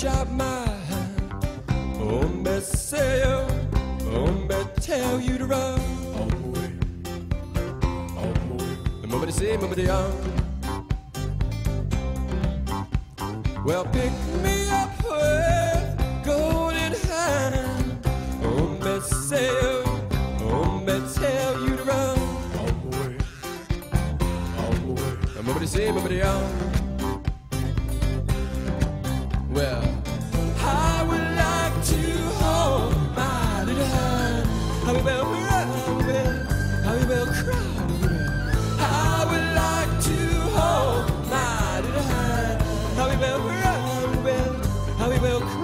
reach out my hand. Oh, me say you, oh, me tell you to run. On the way, on the way. The moment say, moment young. Well, pick me up with golden hand. Oh, me say you, oh, me tell you to run. On the way, on the way. The moment say, moment young. Well, I would like to hold my little hand. How we will run, how we will cry. I would like to hold my little hand. How we will run, how we will cry.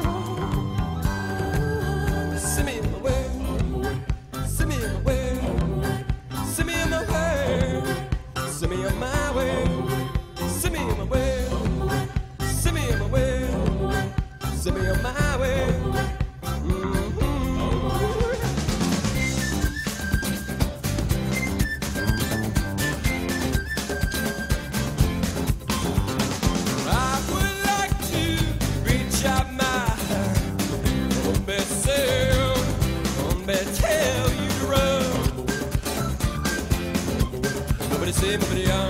Send me in my way, send me in my way, send me in my way, send me on my way, send me in my way, send me in my way. Send me on my way. I would like to reach out my hand. Oh, me say, oh, me tell you to run. Nobody say, nobody young.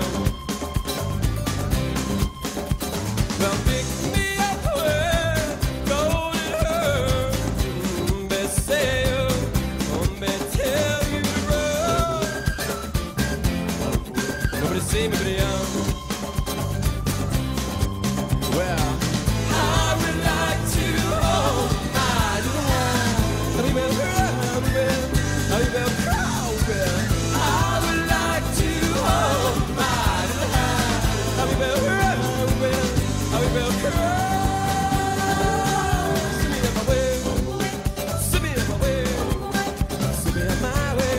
Well, pick me up with golden hair. Me say, oh, me tell you to run. Nobody say, nobody young. Well, I would like to hold my little hand. How we will run, how we will crawl. I would like to hold my little hand. How we will run, how we will crawl. Send me on my way, send me on my way, send me on my way.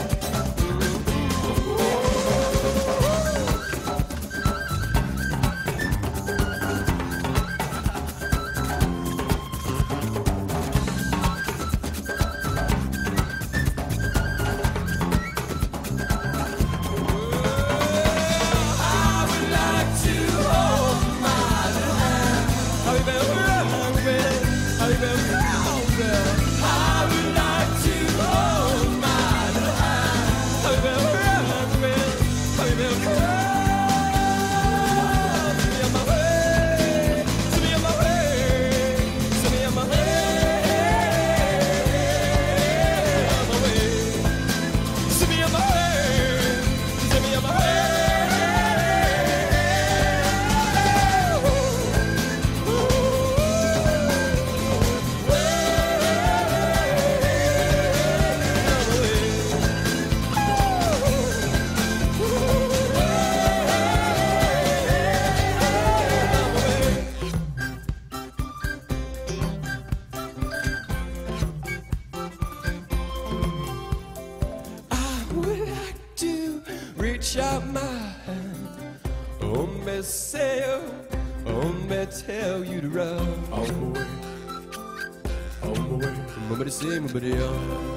Reach out my hand. Oh, me say, oh, me tell you to run. On the way, on the way. Nobody say, nobody young.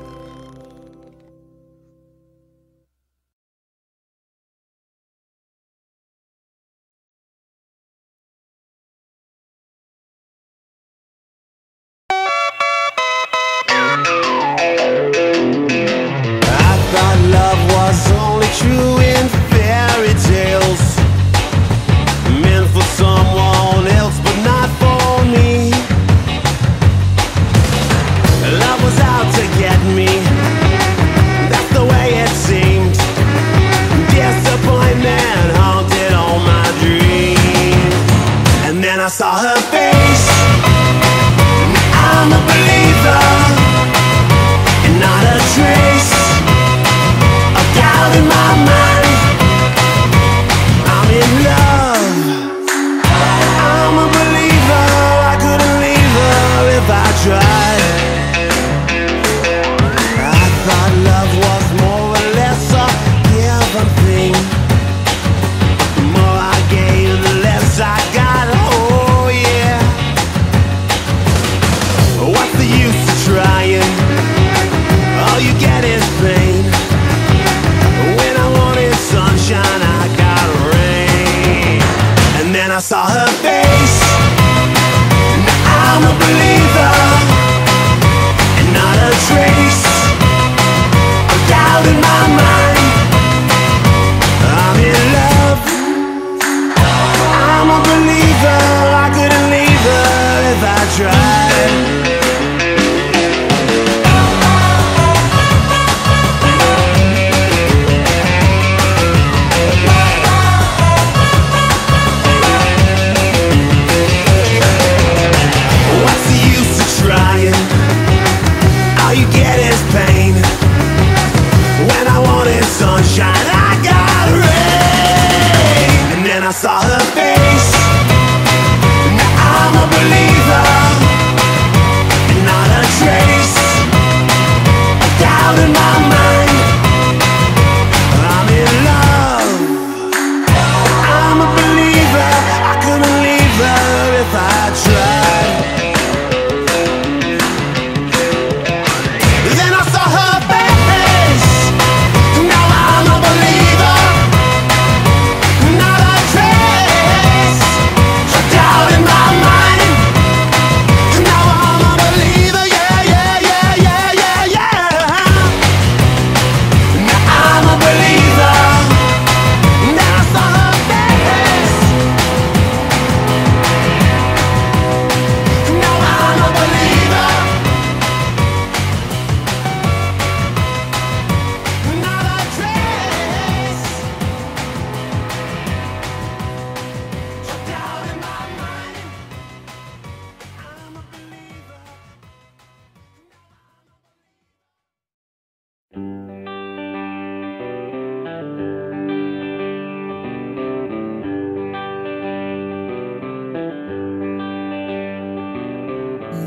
True in fairy tales, meant for someone else but not for me. Love was out to get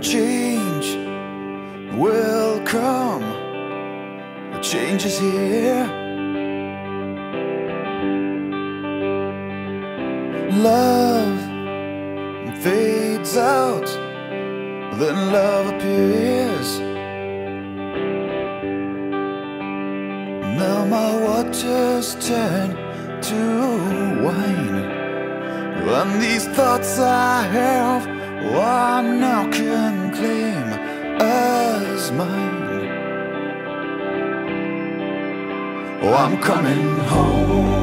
change will come. The change is here. Love fades out, then love appears. Now my waters turn to wine, and these thoughts I have, I now can claim as mine. Oh, I'm coming home.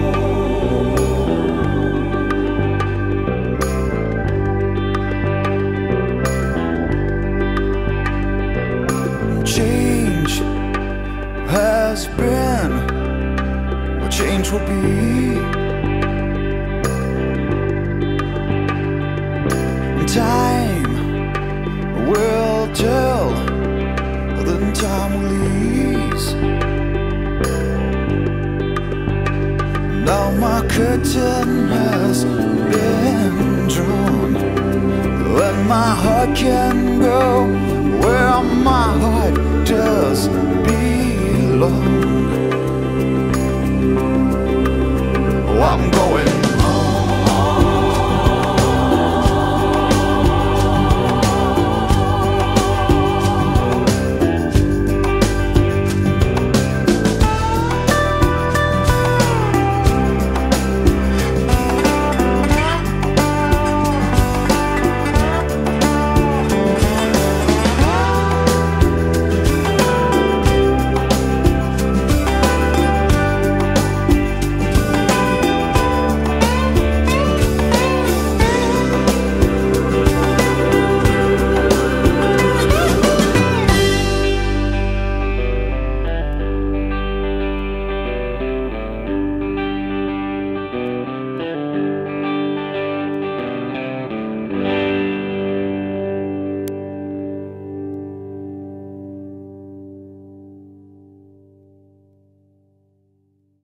Change has been, or change will be. Time will tell, then time will ease. Now my curtain has been drawn, and my heart can go where my heart does belong. Oh, I'm going